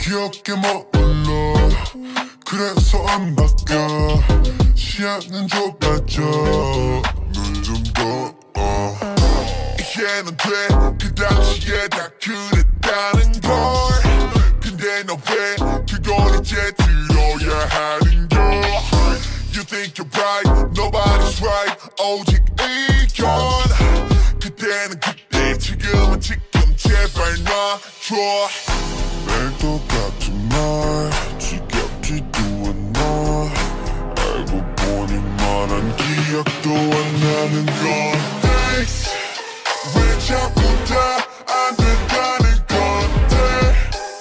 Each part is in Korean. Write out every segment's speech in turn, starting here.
귀엽게 머물러 그래서 안 바뀌어 시야는 좁아져 눈 좀 더 이해는 돼 그 당시에 다 그랬다는 걸 근데 너 왜 그걸 이제 들어야 하는 걸 You think you're right, nobody's right 오직 의견 그때는 그때 지금은 지금 제발 놔줘 매일 똑같은 말 지겹지도 않아 알고 보니 말한 기억도 안 나는 건데 왜 자꾸 다 안 된다는 건데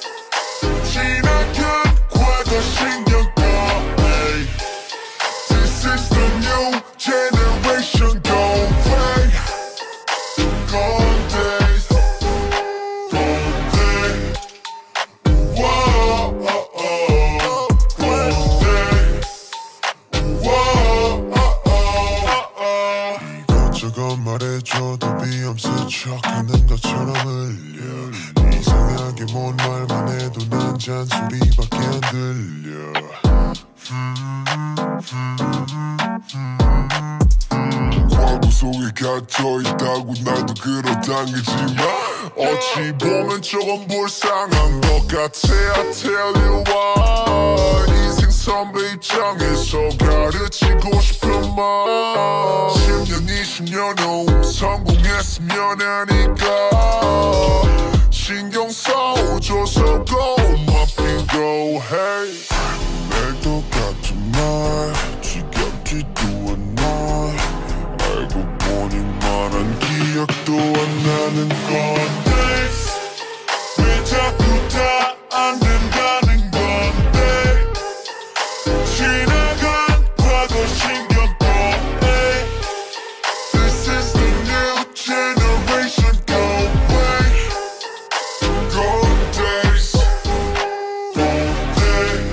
지나간 과거 신경 꺼 This is the new generation go away Gone days Gone day Whoa Gone day Whoa 이것저것 말해줘도 비엄스척하는 것처럼 흘려 이상하게 뭔 말만 해도 난 잔소리밖에 안 들려 과거 속에 갇혀있다고 나도 끌어당기지만 어찌 보면 조금 불쌍한 것 같아 I tell you why 인생 선배 입장에서 가르치고 싶은 말 10년 20년 후 성공했으면 하니까 신경 써줘서 고맙긴 go hey 매일 똑같은 말 지겹지도 않아 알고 보니 말한 기억도 안 나는 건데 왜 자꾸 다 안 된다는 건데 지나간 과거 신경 꺼 This is the new generation go away Golden days Golden day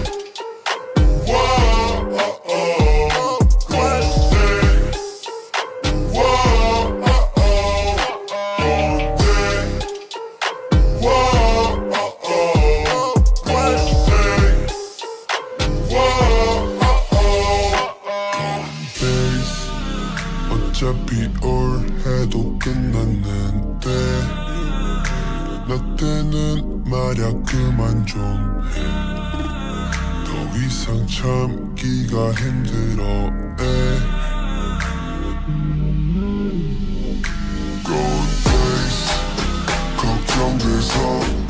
Whoa Golden day Whoa Golden day Whoa Golden day days 어차피 올해도 끝났는데 너 때는 말야 그만 좀 해 더 이상 참기가 힘들어 Gone days 걱정돼서